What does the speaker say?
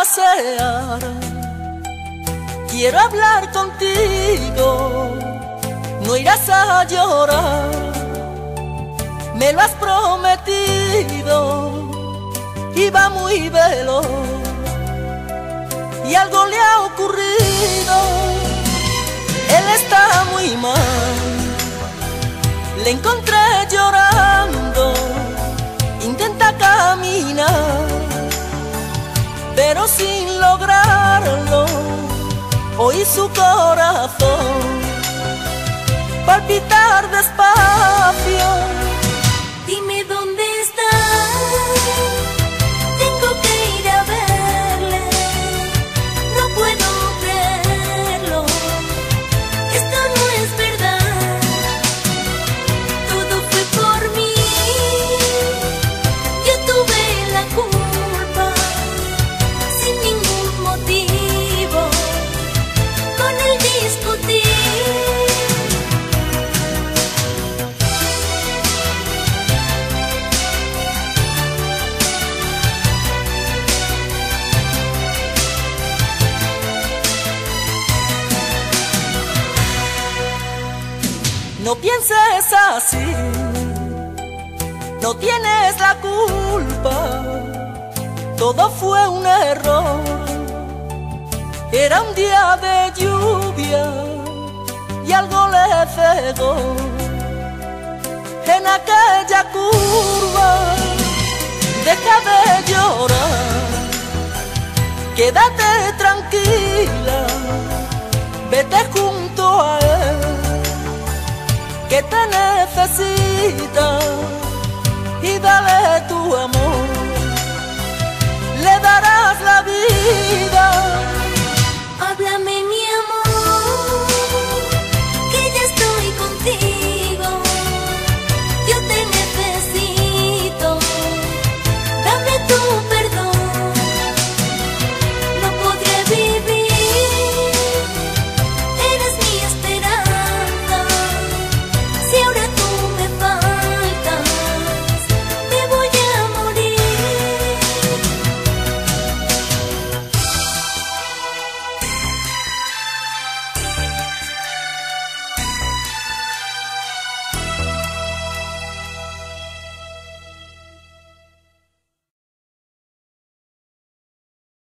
pasear, quiero hablar contigo, no irás a llorar, me lo has prometido, iba muy veloz y algo le ha ocurrido, él está muy mal, le encontré llorando, intenta caminar, pero sin lograrlo, oí su corazón palpitar despacio. Dime dónde está, tengo que ir a verle, no puedo creerlo, esto no es verdad, todo fue por mí, yo tuve la culpa, sin ningún motivo, con él discutí. No pienses así, no tienes la culpa, todo fue un error. Era un día de lluvia y algo le cegó. En aquella curva, deja de llorar, quédate tranquila, vete junto a él, que te necesita, y dale tu amor.